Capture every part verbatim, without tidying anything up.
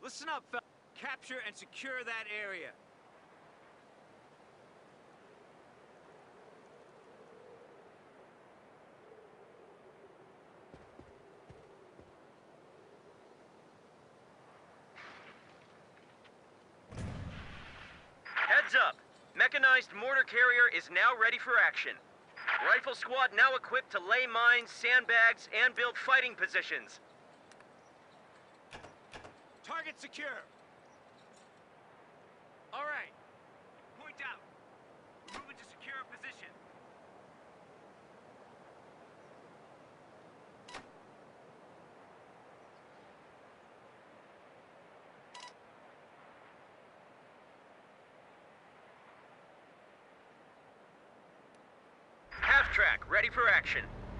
Listen up, fellas. Capture and secure that area. Heads up! Mechanized mortar carrier is now ready for action. Rifle squad now equipped to lay mines, sandbags, and build fighting positions. Target secure. All right. Point out. We're moving to secure a position. Half-track, ready for action.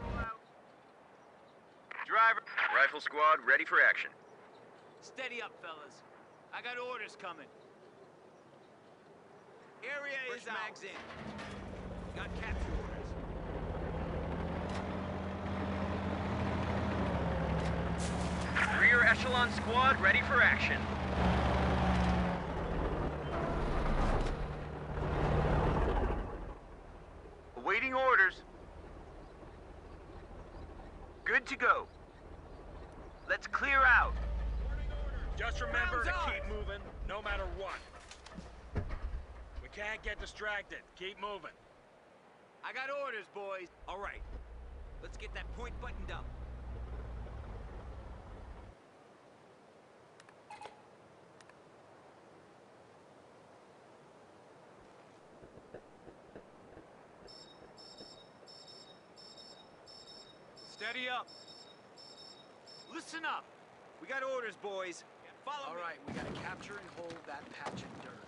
Driver. Rifle squad, ready for action. Steady up, fellas. I got orders coming. Area Push is mags in. Got capture orders. Rear echelon squad, ready for action. Awaiting orders. Good to go. Let's clear out. Just remember Rounds to up. keep moving, no matter what. We can't get distracted. Keep moving. I got orders, boys. All right. Let's get that point buttoned up. Steady up. Listen up. We got orders, boys. Follow All me. right, we gotta capture and hold that patch of dirt.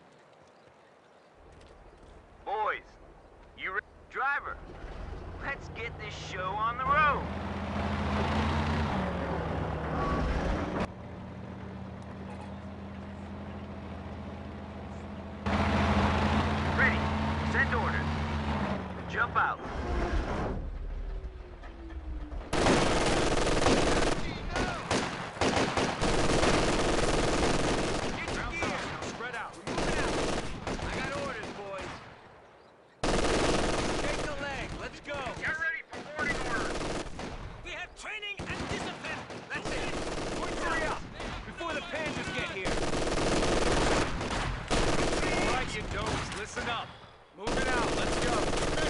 Boys, you re- driver, let's get this show on the road. Ready, send orders. Jump out. Listen up. Moving out. Let's go.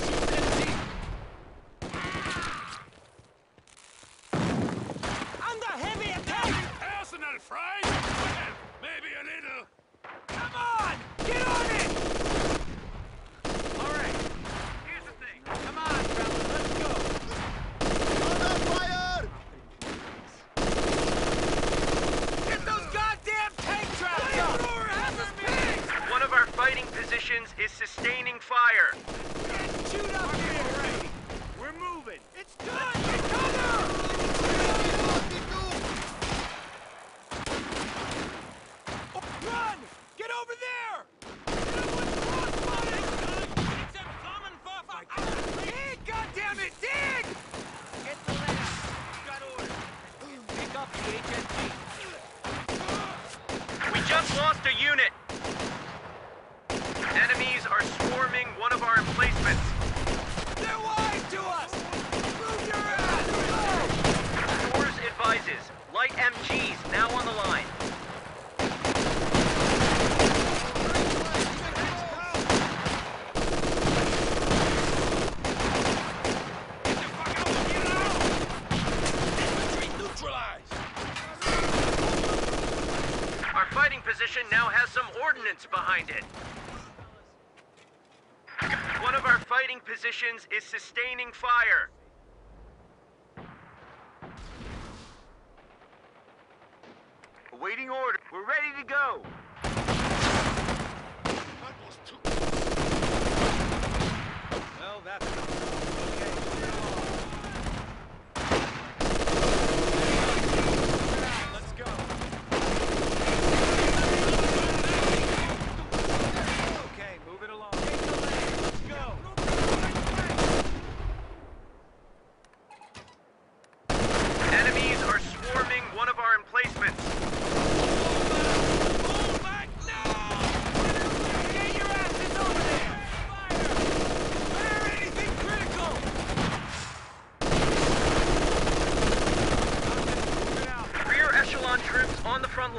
Under heavy attack! Personal friend? Well, maybe a little. Come on! Get on it! All right. Here's the thing. Come on, fellas. Let's go. Under fire! Get those goddamn tank traps up! One of our fighting positions is sustaining fire. Shoot up here! All right. We're moving. It's done! Get cover! Run! Get over there! Dig! Goddammit! Dig! Get the ladder. Got orders. Pick up the H S G. We just lost a unit. Enemies are swarming one of our emplacements. They're wide to us! Move your ass! Source advises, light M Gs now on the line. Our fighting position now has some ordnance behind it. One of our fighting positions is sustaining fire. Awaiting order. We're ready to go. Well, that's not okay. Let's go. Okay, move it along. Take the lane. Let's go. Enemies are swarming one of our emplacements.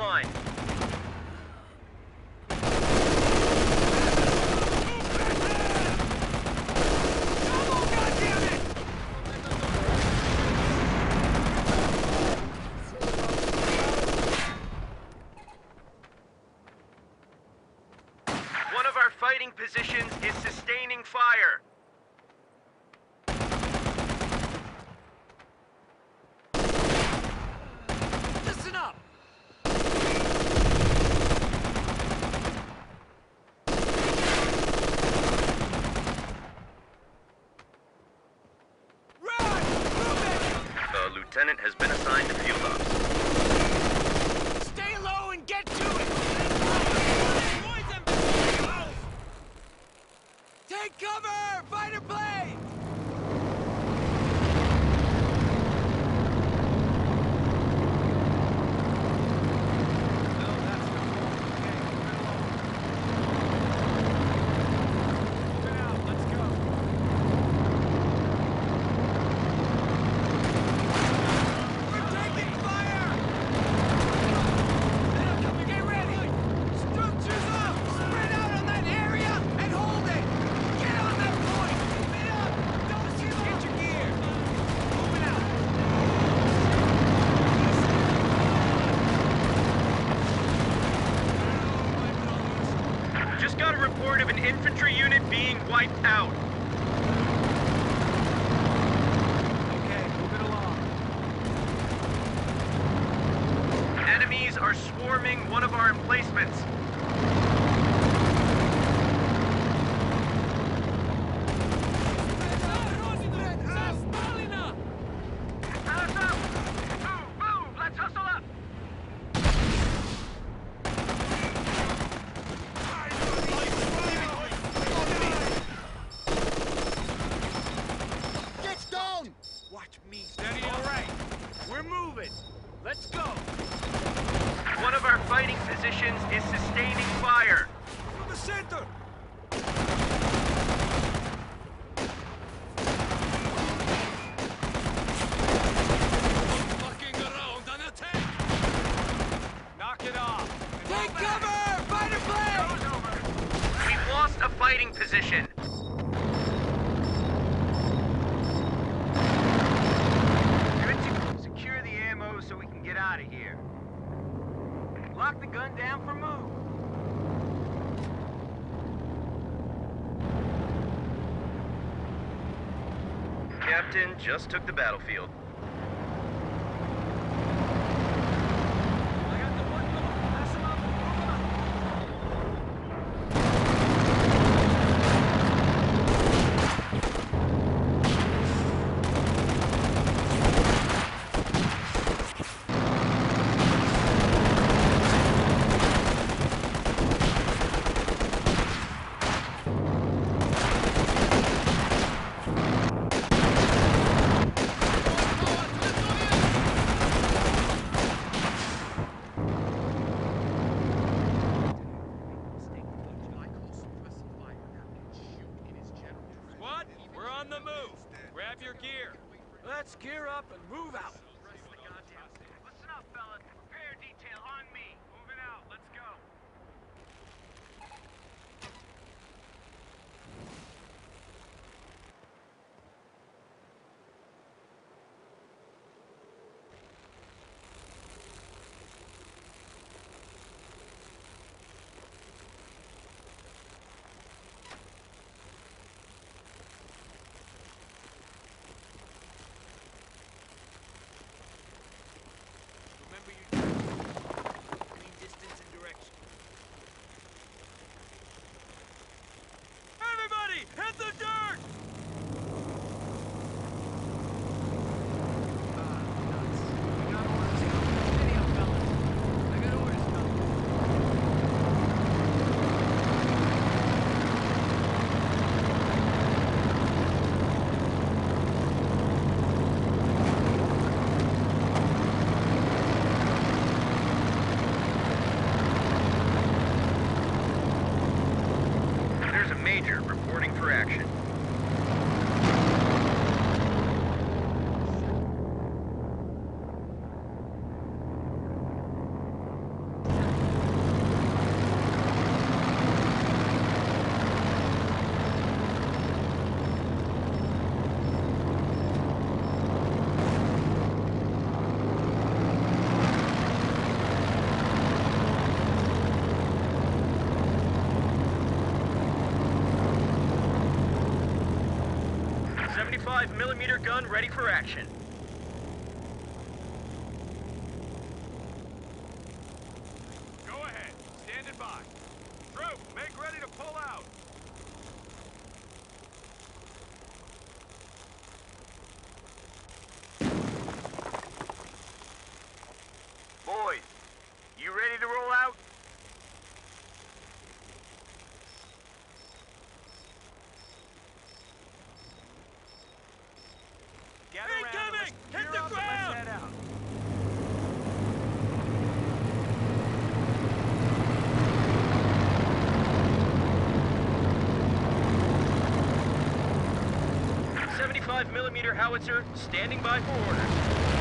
line. One of our fighting positions is sustaining fire. Listen up! Run! Move it! A lieutenant has been assigned to field ops. Stay low and get to it! Take cover! Fighter plane! We're taking fire! Get ready! Structures up! Spread out on that area and hold it! Get on that point! Keep it up! Don't give up! Get your gear! Moving out! Just got a report of an infantry unit being wiped out. Okay, moving along. Enemies are swarming one of our emplacements. Get down! Watch me. Steady. All right. We're moving. Let's go. One of our fighting positions is sustaining fire. From the center. Fucking around an attack. Knock it off. Take cover! Fighter plane! We've lost a fighting position. Good to secure the ammo so we can get out of here. Lock the gun down for move. Captain just took the battlefield. I got the one going. Pass him up. Move him up. Squad, we're on the move. Grab your gear. Let's gear up and move out. Listen up, fellas. Repair detail on me. Moving out. Let's go. Remember you millimeter gun ready for action. Go ahead. Standing by. Troop, make ready to pull out. Boys, you ready to roll out? Gather around. Hit the ground! Let's head out. seventy-five millimeter howitzer, standing by for orders.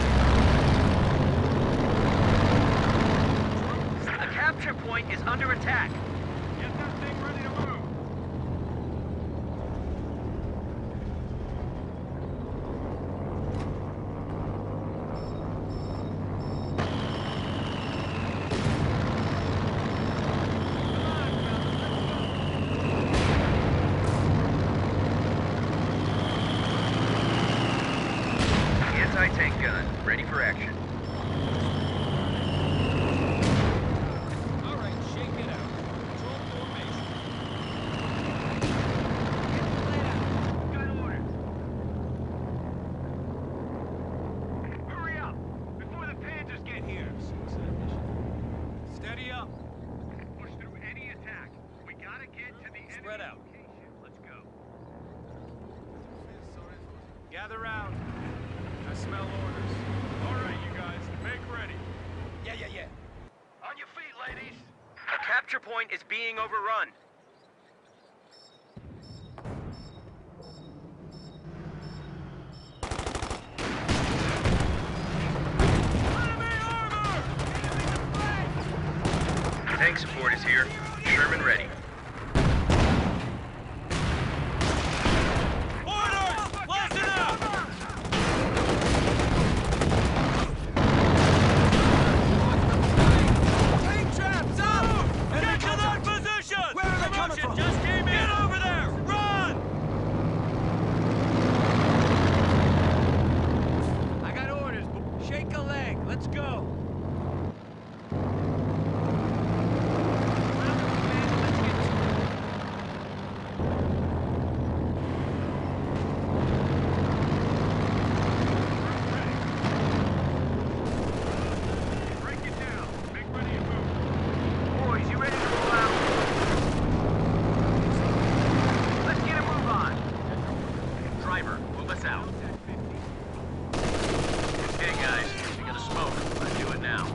A capture point is under attack. Get that thing ready to move. Anti-tank gun, ready for action. All right, shake it out. Control formation. Got orders. Hurry up, before the Panthers get here. Steady up. Push through any attack. We gotta get to the Spread enemy out. location. Let's go. Gather round. I smell orders. All right, you guys, make ready. Yeah, yeah, yeah. On your feet, ladies. A capture point is being overrun. Enemy armor! Tank support is here. Sherman ready. Orders! Listen up! Tank traps up! Get to that position! Where are they coming Promotion from? just came in! Get over there! Run! I got orders. Shake a leg. Let's go. Break it down. Make ready to move. Boys, you ready to roll out? Let's get a move on. Driver, move us out. Okay, guys, you gotta smoke. Let's do it now.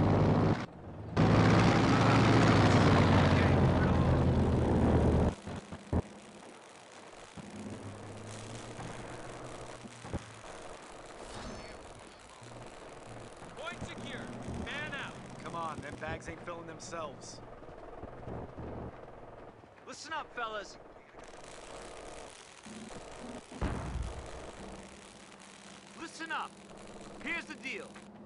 Point secure. Man out. Come on, them bags ain't filling themselves. Listen up, fellas. Listen up. Here's the deal.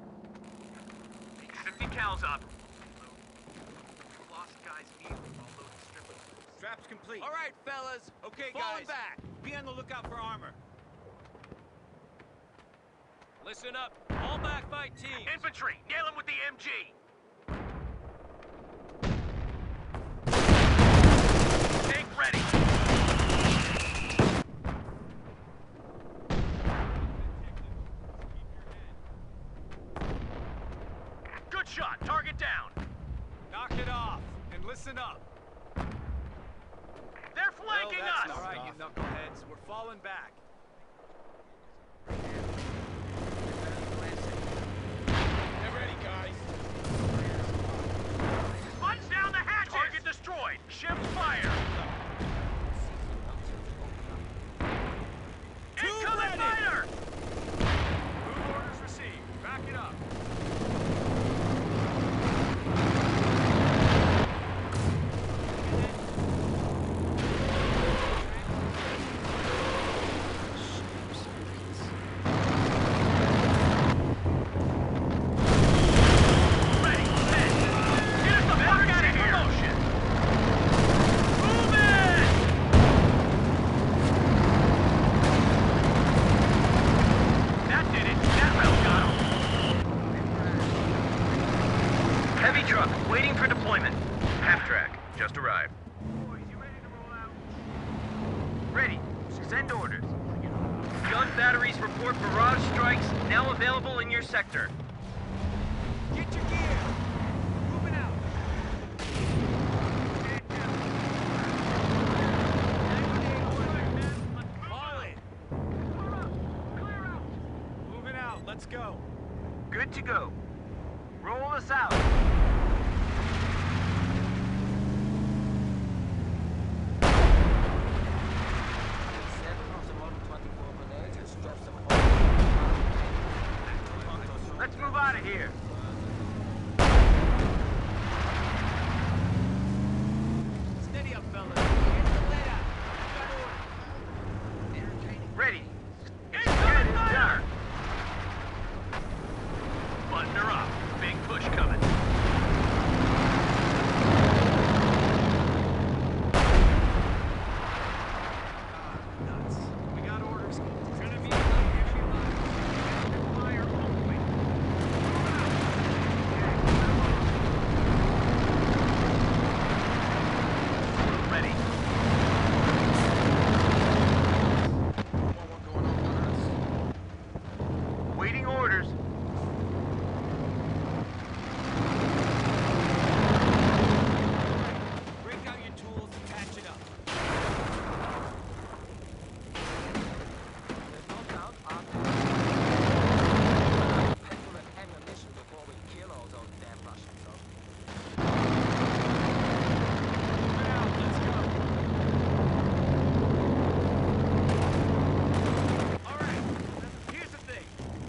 fifty cals up. Lost guy's knee while loading strippers. Straps complete. All right, fellas. Okay, Falling guys. back. Be on the lookout for armor. Listen up. All back by teams. Infantry, nail him with the M G. Tank ready. Good shot. Target down. Knock it off. And listen up. They're flanking well, that's us. all right, you knuckleheads. We're falling back. Get ready, guys. Punch down the hatches. Target destroyed. Ship fire. Incoming ready. fighter. Move orders received. Back it up. Just arrived. Boys, you ready to roll out? Ready. Send orders. Gun batteries report barrage strikes now available in your sector. Get your gear! Moving out! Molly! Moving out, let's go. Good to go. Roll us out. Let's move out of here. Steady up, fellas. Here's the layout. Got orders. Entertaining. Ready. It's getting dark. Button her up. Big push coming. Nuts. We got orders. It's gonna be a light entry line. Fire only. Ready. Waiting orders. Break out your tools and patch it up. There's no doubt after petrol and ammunition before we kill all those damn Russians. So. Moving out, let's go. All right. Here's the thing.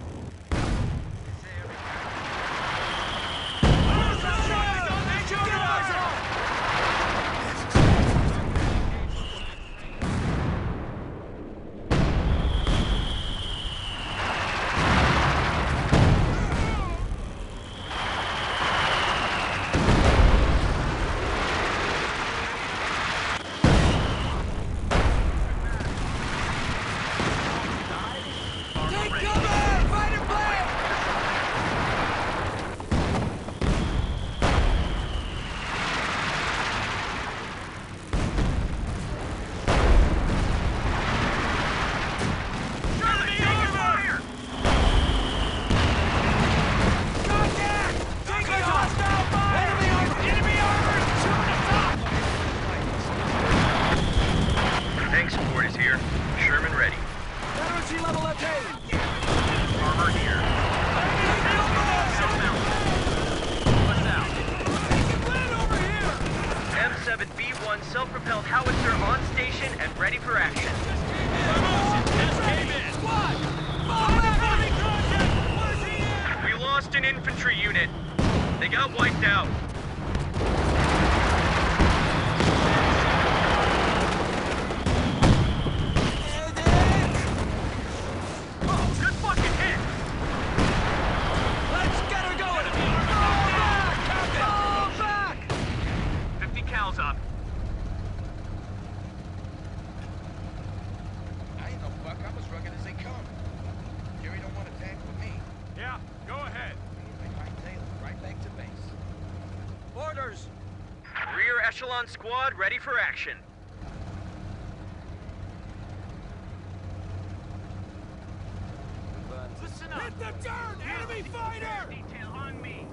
Take cover! Fight and play! Charlie, take fire! Contact! Take it hostile fire! Enemy armor! Enemy armor! Shooting us up! Tank support is here. Sherman ready. Veterancy level attained! Armor here. What's out? M seven B one self-propelled howitzer on station and ready for action. Just came in. Squad! Fall back! We lost an infantry unit. They got wiped out. Oh, good fucking hit! Let's get her going! Fall back! Fall back! fifty cals up. I ain't no fuck. I'm as rugged as they come. Jerry don't want to tank with me. Yeah, go ahead. I hightail him right back to base. Orders! Rear echelon squad ready for action. Listen up. Hit the turn! Enemy fighter! Detail on me.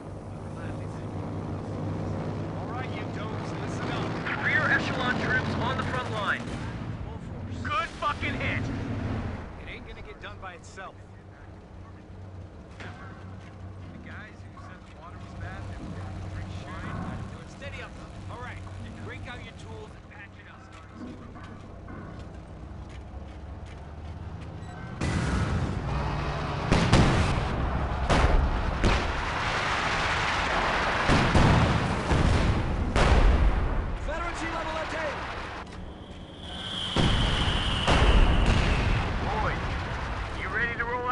All right, you dopes, listen up. Rear echelon troops on the front line. Good fucking hit. It ain't gonna get done by itself. The guys who said the water was bad, they were pretty sure. Steady up. All right. Break out your tools and patch it up. Veterancy level attained! Boys, you ready to roll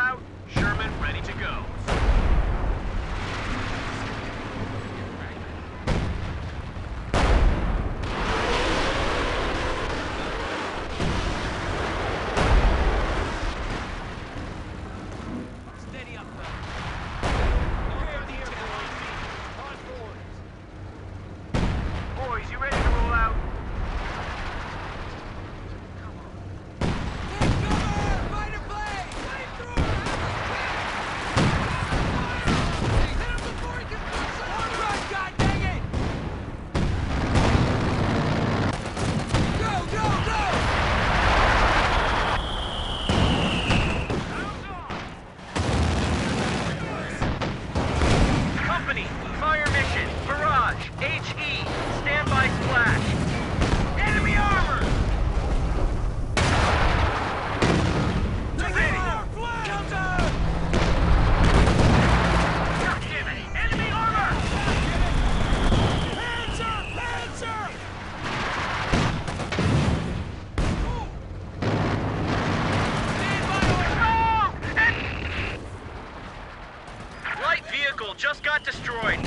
just got destroyed.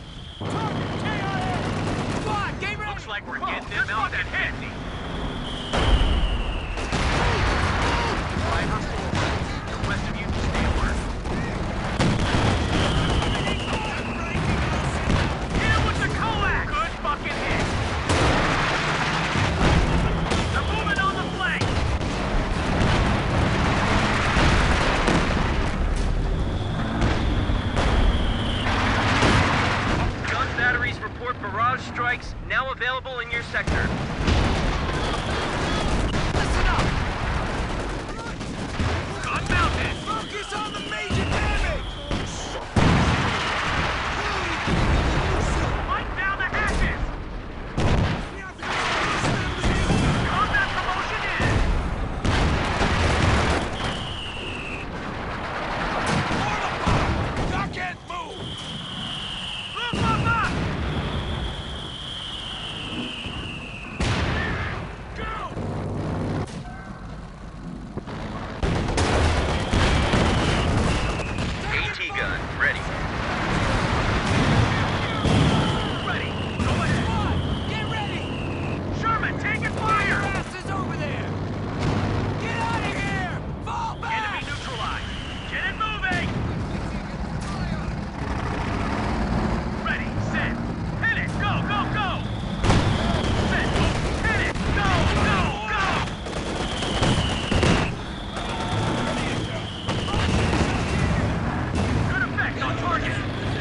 Squad, get ready! Looks like we're getting them out and hit. Driver forward. The rest of you stay alert. Hit him with the coax! Good fucking hit. They're moving on the flank. Gun batteries report barrage strikes now available in your sector. Listen up! Gun mounted. Focus on the major damage! Light down the hatches. Combat promotion in. Duck and move! Look, look, look. Go. AT gun ready. Ready. Go ahead. Squad, get ready! Sherman, taking Your fire. asses over there! Get out of here! Fall back! Enemy neutralized. Get it moving. Ready, set. Hit it. Go, go, go. Set. Hit it. Go, go, go. Good effect on target.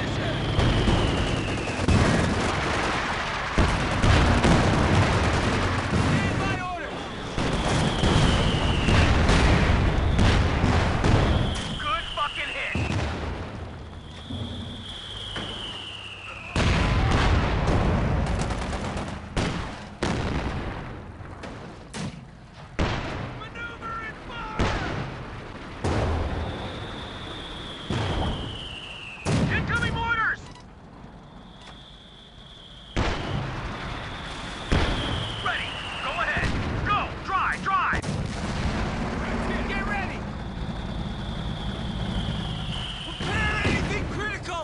Stand by orders! Good fucking hit. Maneuver and fire. Incoming mortars. Ready. Go ahead. Go. Drive. Drive. Get ready! Prepare anything critical!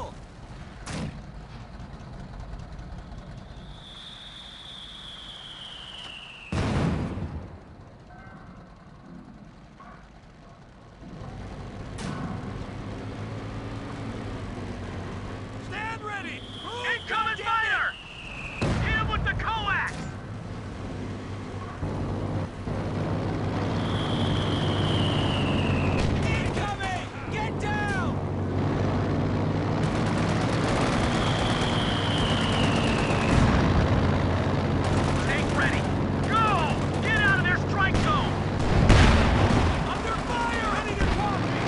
Stand ready! Move, Incoming goddammit! fire. Hit him with the coax. Incoming! Get down! Tank ready. Go. Get out of their strike zone. Under fire! Ready to copy!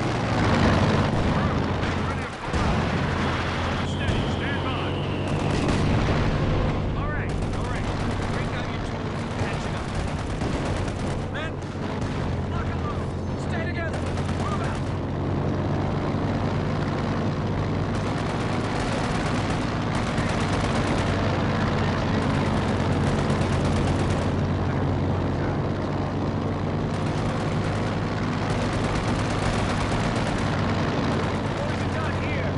Steady. Stand by. All right, all right. Bring down your tools and patch it up. Men, lock and load. Stay together. Move out. Boys are done here.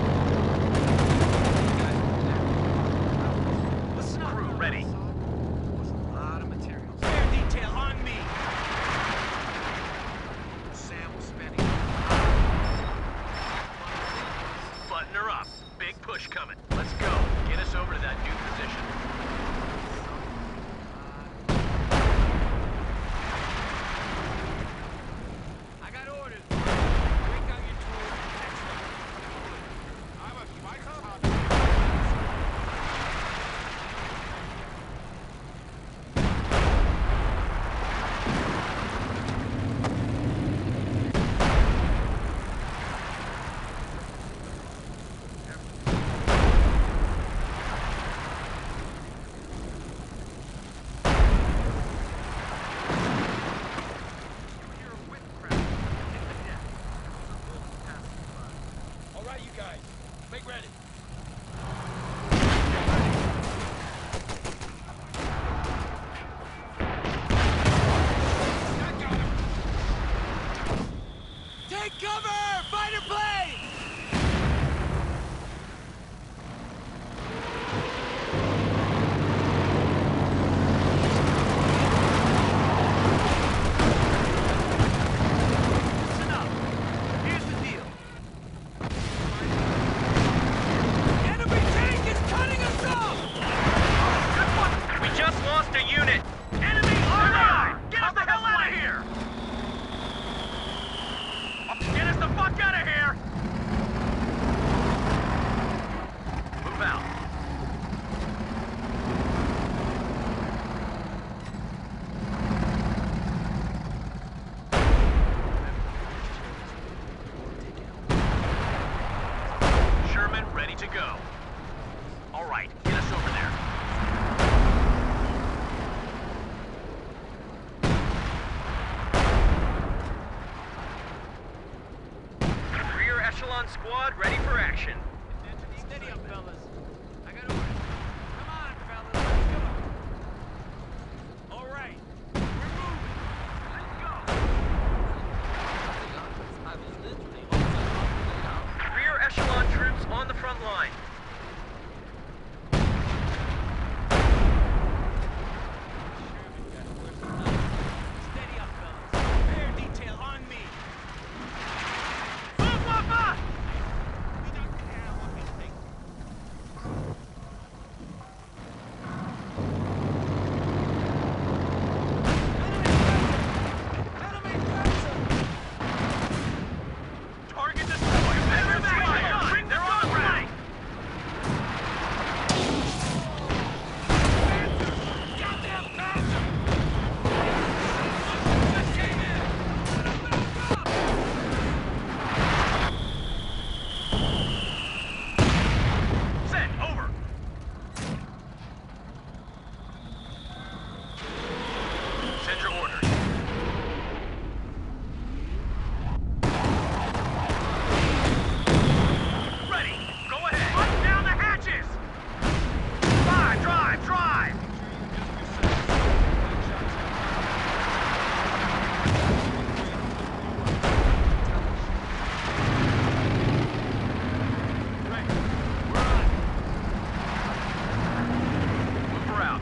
Listen up. Crew ready. A lot of materials. Air detail on me. Sam was spending. Button her up. Big push coming. Let's go. Get us over to that new position. I got orders. Bring down your tools and patch it up. I'm a fight top. All right, you guys, make ready. Take cover! Fighter plane! to go. All right, get us over there. Rear echelon squad ready for action. Steady up, fellas. I got orders. Come on, fellas, let's go. All right, we're moving. Let's go. I was literally on the out. Rear echelon troops on the front line. Steady up, fellas. Rear detail on me. Move, move, move! We don't care what we think. Target destroyed. Better fire. Bring the gun right. Goddamn bastard! Just came in. Set. Over. Send your orders. Ready. Go ahead. Button down the hatches. Drive, drive, drive. Ready. We're on. Move her out.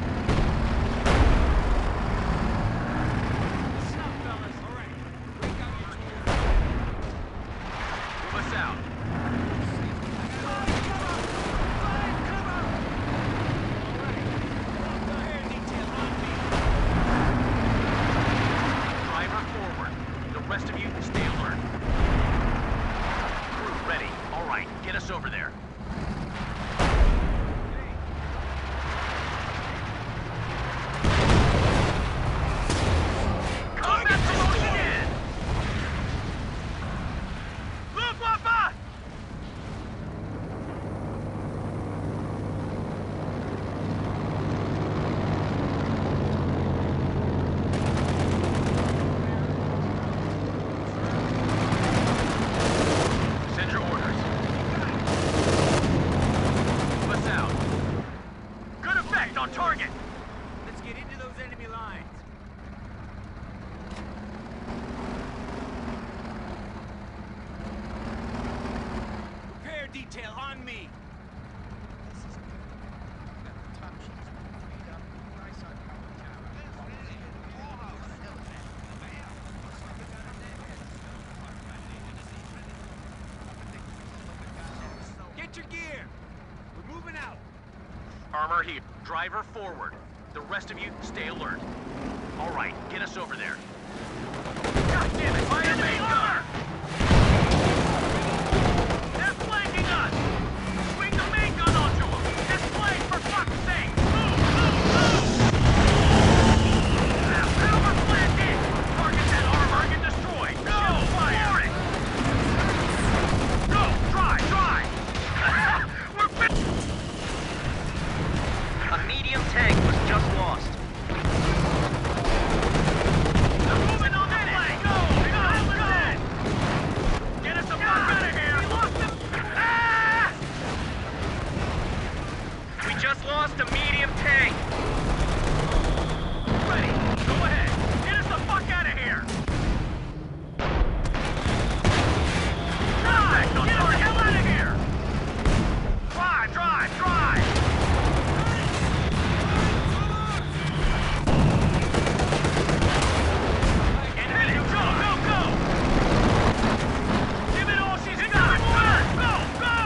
Listen up, fellas. All right. Break out your tools. Move us out. Driver forward. The rest of you stay alert. Crew ready. All right, get us over there. Combat promotion in! Luftwaffe! Send your orders. Move us out. Good effect on target. Let's get into those enemy lines. Repair detail on me. Get your gear. We're moving out. Armor here. Driver forward. The rest of you stay alert. All right, get us over there. God damn it! Fire main gunner! They're flanking us! Swing the main gun onto them! Display for fuck's sake! Move, move, move! Power plant in! Target that armor and get destroyed! Go! Fire it! Go! Drive! Drive! We're fi- A medium tank was just lost. They're moving on that way! Go! Go! Go! Get us the fuck out of here! We lost them! Ah! We just lost a medium tank. Ready. Go ahead. Get us the fuck out of here! Drive! Get us the hell out of here! Drive! Drive! Drive! And hit it! Go! Go! Go! Give it all she's got! Go! Go!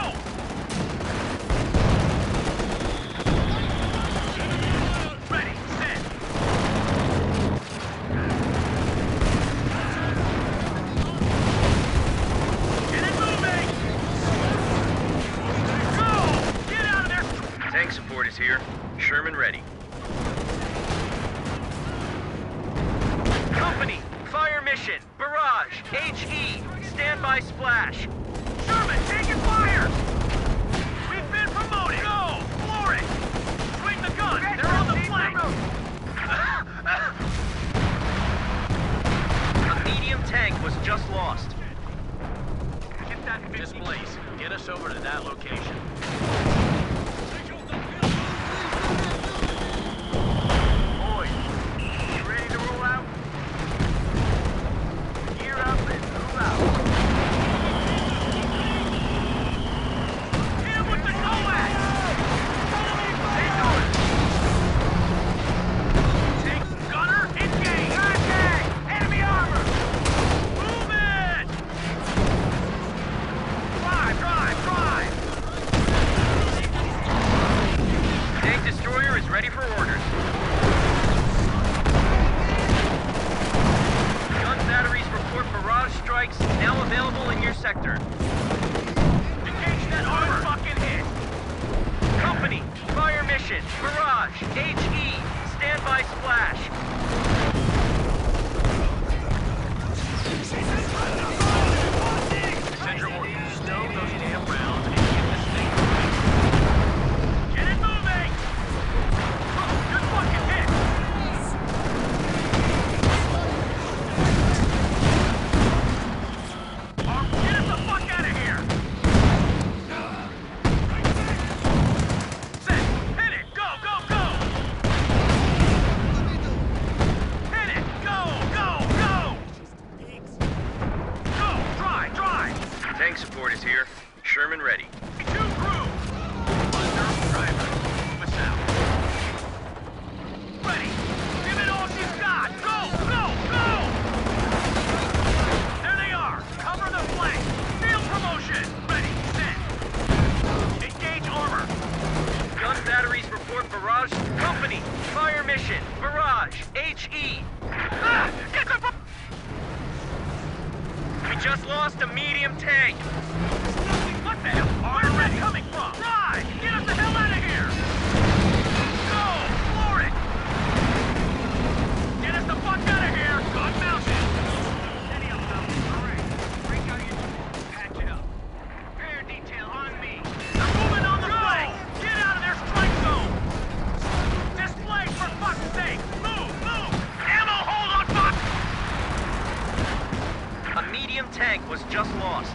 Ready! Set! Get it moving! Go! Get out of there! Tank support is here. Sherman ready. Company, fire mission, barrage, H E, standby splash. Sherman, taking fire! gun! They're on the flank! A medium tank was just lost. Get that Displace. Get us over to that location. Boys, you ready to roll out? Gear up and move out. Hit him with the NOAD! Stay north. Tank gunner, engage! Contact! Enemy armor! Move it! Drive, drive, drive! Tank destroyer is ready for orders. Gun batteries report barrage strikes now available in your sector. Engage that armor! Fucking hit! Company, fire mission, barrage, H E, standby splash. Send your orders. Stow those damn rounds and get this thing moving. Get it moving! Good fucking hit! Arm, get us the fuck out of here! Set! Hit it! Go, go, go! Hit it! Go, go, go! Go! Drive, drive! Tank support is here. Sherman ready. Two crew! Under driver. Move us out. Ready! Give it all you've got! Go! Go! Go! There they are! Cover the flank! Field promotion! Ready! Set! Engage armor! Gun batteries report barrage. Company, fire mission, barrage, H E. Ah! Get the... We just lost a medium tank. What the hell? Where's that coming from? Drive! Get us the hell out of here! Go! Floor it! Get us the fuck out of here! Gun mounted! Steady up, fellas. All right. Break out your... Patch it up. Rear detail on me. They're moving on the flank! Get out of their strike zone! Display for fuck's sake! Move! Move! Ammo hold on, fuck! A medium tank was just lost.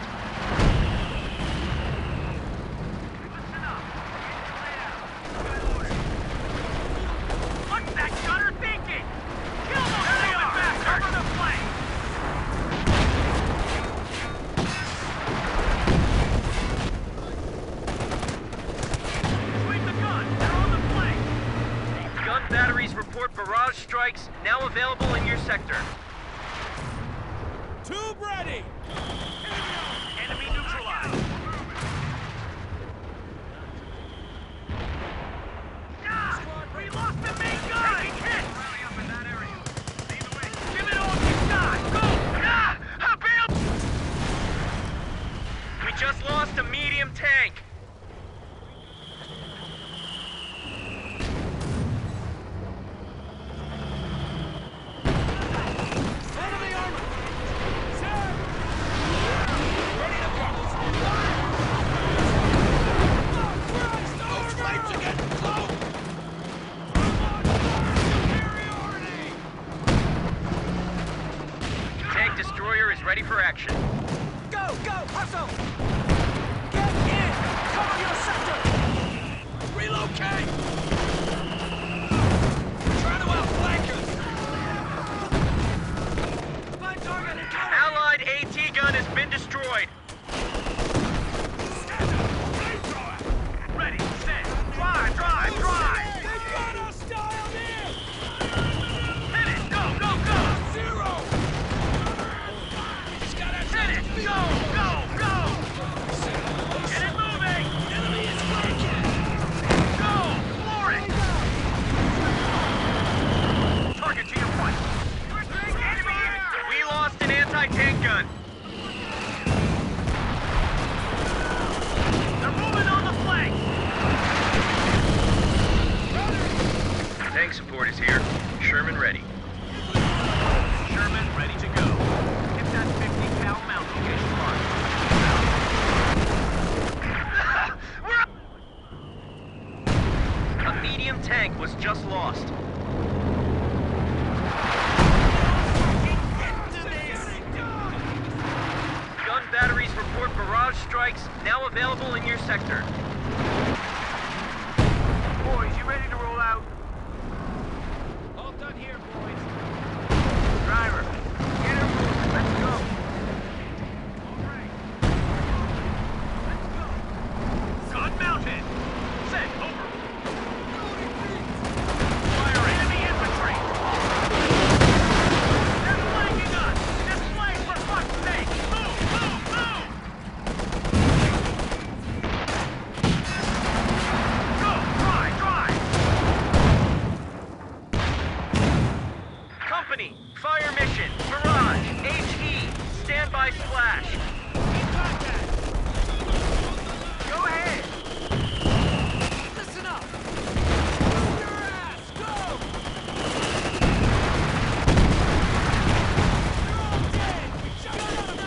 Listen up. Get laid out. Got orders. What's that gunner thinking? Kill them! There they are! Back. Cover the flank! Sweep the gun! They're on the flank! Gun batteries report barrage strikes now available in your sector. Tube ready! Enemy neutralized! Ah! We lost the main gun! Taking hit! Rally up in that area. Lead the way. Give it all you've got! Go! Ah! Help him! We just lost a medium tank. Enemy armor! Sir! Ready to go! Christ, those flames are getting close! Superiority! Tank destroyer is ready for action. Go, go, hustle! Get in! Cover your sector! Relocate! Trying to outflank us! Find target and cover! Allied AT gun has been destroyed. Stand up! Flamethrower! Ready, set, drive, drive, drive! They've got us dialed in! Hit it, go, go, go! Zero! He's got us Hit it, go, go, go! Get it moving! Enemy is flanking! Go, floor strikes now available in your sector. Boys, you ready to roll out? All done here, boys. Driver, get her moving. Let's go. All right. Let's go. Gun mounted. Set. Over. Fire enemy infantry. They're flanking us. Just flank for fuck's sake. Move, move, move. Go. Drive, drive. Company, fire mission, Mirage, H E, standby splash. Keep contact. Go ahead. Listen up! Move your ass! Go! You're all dead! Shut up!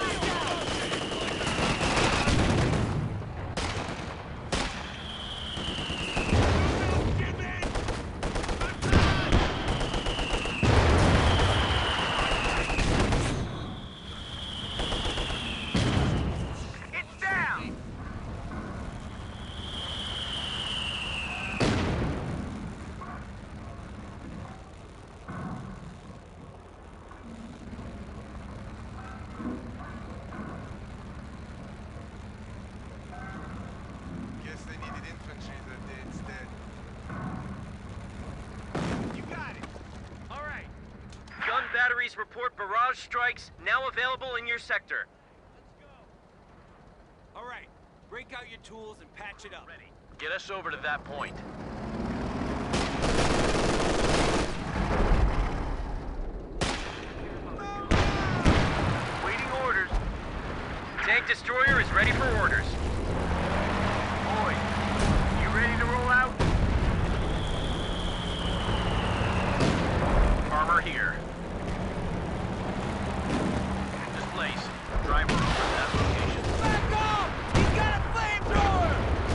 It's down. Guess they needed infantry that day instead. You got it. All right. Gun batteries report barrage strikes now available in your sector. All right, break out your tools and patch it up. Ready. Get us over to that point. Waiting orders. Tank destroyer is ready for orders. Boys, you ready to roll out? Armor here. Displace. Driver over to that location. Back off! He's got a flamethrower!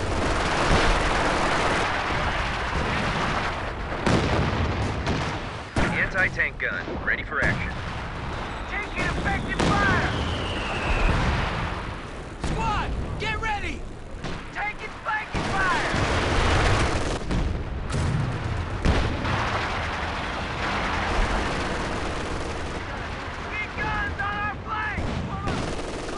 Anti-tank gun, ready for action. Taking effective fire. Squad, get ready! Taking flanking fire. Big guns on our flank.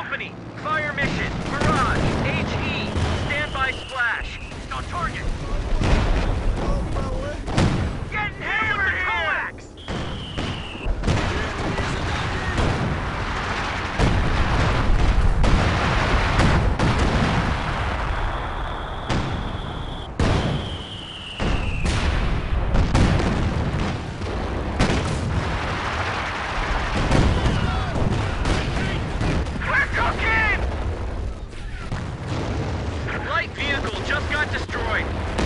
Company, fire mission, Mirage, H E, standby splash. On target. Getting hammered here! We're cooking! Light vehicle just got destroyed.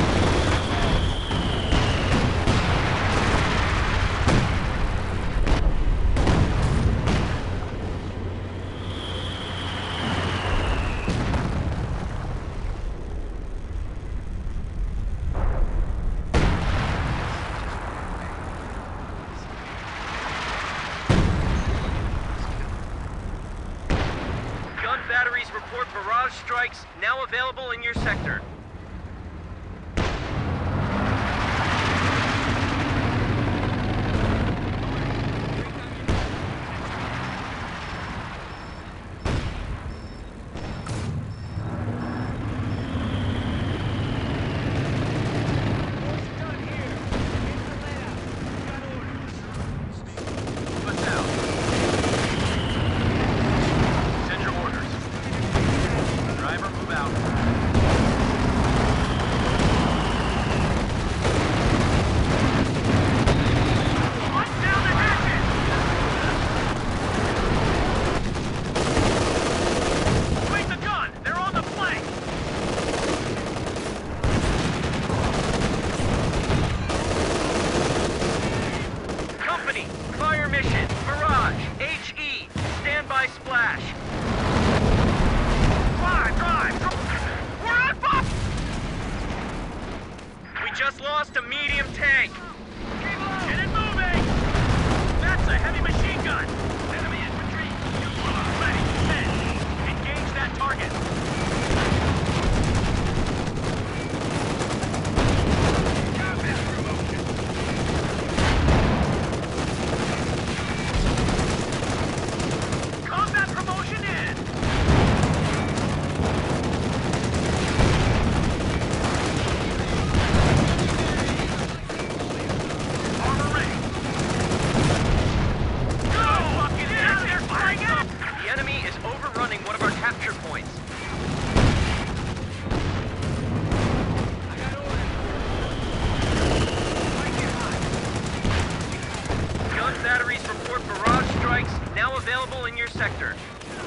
Gun batteries report barrage strikes now available in your sector. What's out? Send your orders. Driver, move out. Watch down the hatches! Wait the gun! They're on the flank! Company, fire mission, Mirage, H E, standby splash. Drive, drive! We're on fire! We just lost a medium tank. Get it moving! That's a heavy machine gun! Enemy infantry! Ready, set! Engage that target! Combat promotion! Combat promotion in! Armor ready! Go! Fucking get out of there, flying up! The enemy is overrunning one of our capture points. Gun batteries report barrage strikes now available in your sector.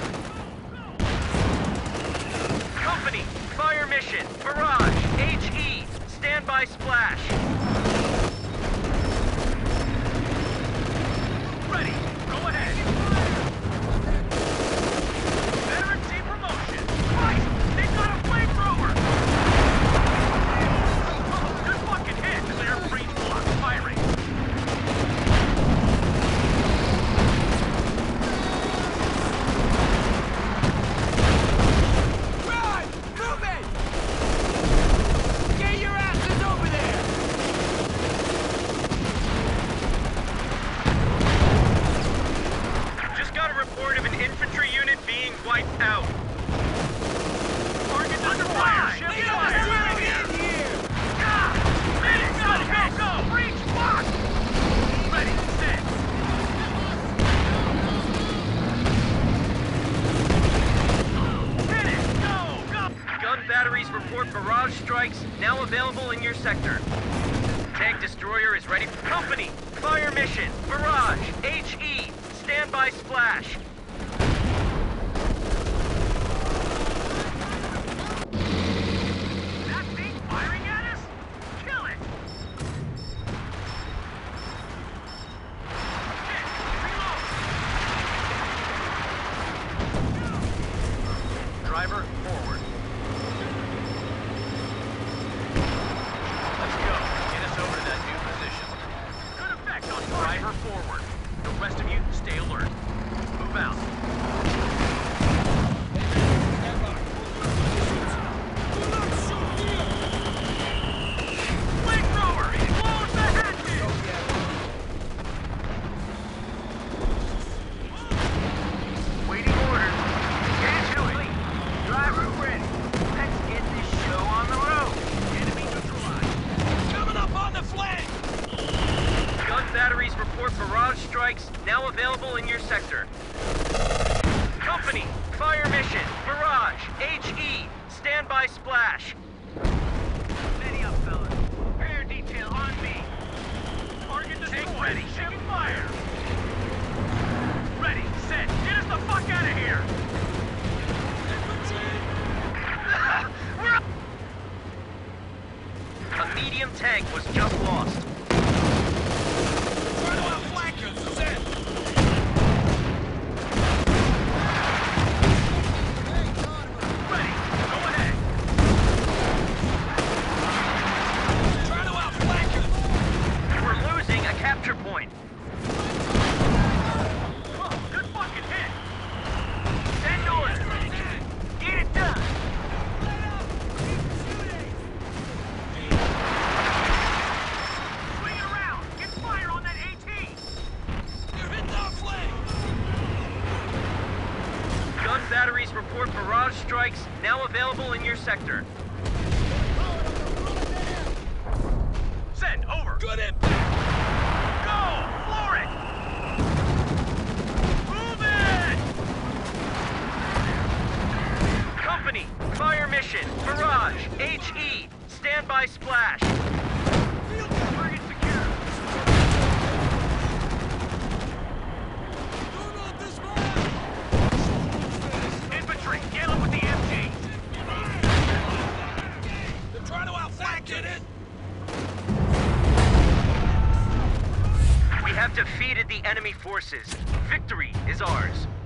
Company, fire mission, Mirage, H E, standby splash. Ready! Go ahead! Veteran team promotion! Christ! They've got a flamethrower! Good fucking hit! Clear breach block. Firing! Run! Move it! Get your asses over there! Just got a report of an infantry unit being wiped out. Target's under fire! Ship Get fire! us in here! Ah! Ready! Go! Go! Go! Breach block! Ready! Set! Hit it! Go! Go! Gun batteries report barrage strikes now available in your sector. Tank destroyer is ready for company. Fire mission, Mirage, H E, standby splash. That thing firing at us? Kill it! Hit! Reload! Driver, forward. Let's go. Get us over to that new position. Good effect on target! Driver, forward. The rest of you, stay alert. Move out. Flamethrower! Close the hatches! Waiting orders. Get now available in your sector. Company, fire mission, barrage, H E, standby splash. Steady up, fellas. Rear detail on me. Target destroyed. Tank ready. Ship fire. Ready, set. Get us the fuck out of here. We're up. A medium tank was just lost. Try to outflank us, set! Ready. Go ahead. Try to outflank us! We're losing a capture point. Oh, good fucking hit. Send orders. Get it done. Swing it around. Get fire on that AT. You're hitting our flank! Gun batteries report barrage strikes, now available in your sector. Send over. Good impact! Go! Floor it! Move it! Company, fire mission, barrage, H E, standby splash. Target secure. Do not dismount! Infantry, deal with the M G. They're trying to outflank it! We have defeated the enemy forces. Victory is ours.